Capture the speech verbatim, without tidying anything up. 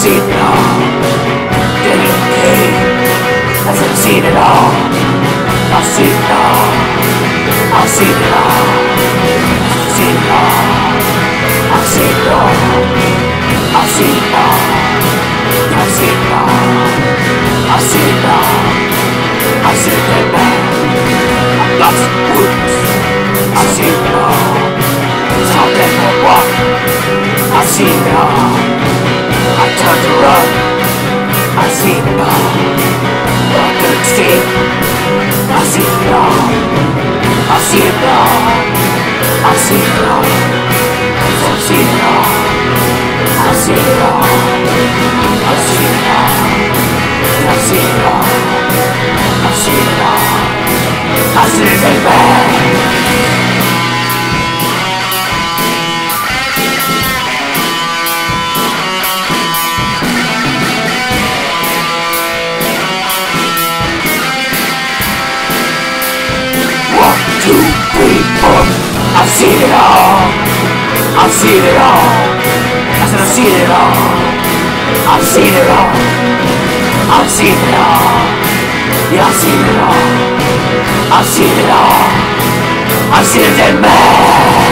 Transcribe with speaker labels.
Speaker 1: seen it all. Dead Men. I said I've seen it all. I've seen it all. I've seen it all. I've seen it all. I've seen it all. I've seen it all. I've seen it all. I've seen it all. I've seen it dead man. I've got some wounds. I've seen it all. It's all dead for walk. I've seen it all. I turned to run. I've seen it all. But I couldn't see. I've seen it all. I've seen it all. I've seen it all. I've seen it all. I've seen it all. I've seen it all. I've seen it all. I've seen it all. I've seen it dead man. Two, three, four. I've seen it all. I've seen it all. I said I've seen it all. I've seen it all. I've seen it all. Yeah, I've seen it all. I've seen it all. I've seen it dead man.